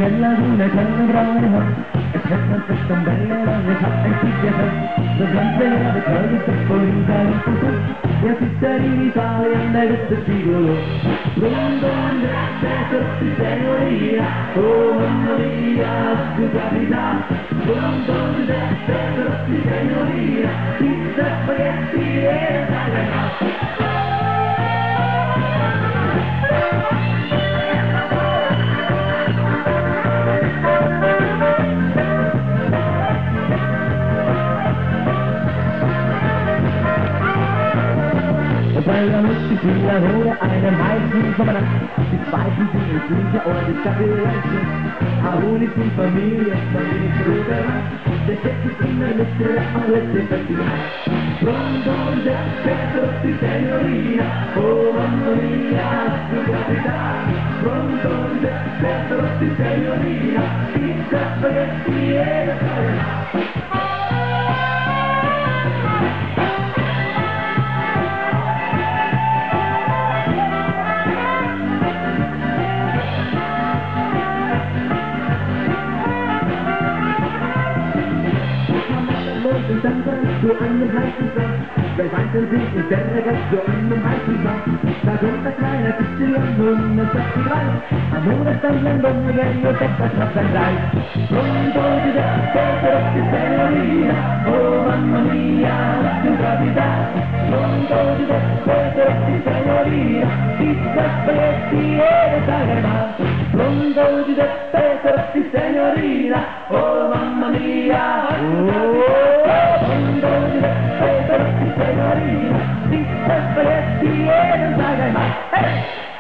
nella luna con le brone e c'è questo bello e fa e si chiede durante le cose che poi in tutto e a tutti in Italia nel sicuro pronto andrete tutti signoria oh mamma mia tu capita pronto andrete tutti signoria pizza spaghetti e salata. Weil da muss ich wieder holen, einen heißen Sommernacht. Die Zweifel sind in Bücher und ich sag dir jetzt, hol ich die Familie, dann bin ich froh daran. Der Chef ist in der Mitte, alles ist verkehrt. Pronto già per tutti signorina, oh mamma mia, tu capita. Pronto già per tutti signorina, pizza, spaghetti e salata. So an dem heißen Tag, bei weitem sind und Berge so an dem heißen Tag. Da kommt ein kleiner Sicilian und es sagt die Reis, amore sta andando meglio che passa per dai. Pronto di despettare di signorina, oh mamma mia, tu capita. Pronto di despettare di signorina, pizza, spaghetti e salata. Pronto di despettare di signorina, oh mamma mia, tu capita. Signorina, pizza, spaghetti e non sai mai.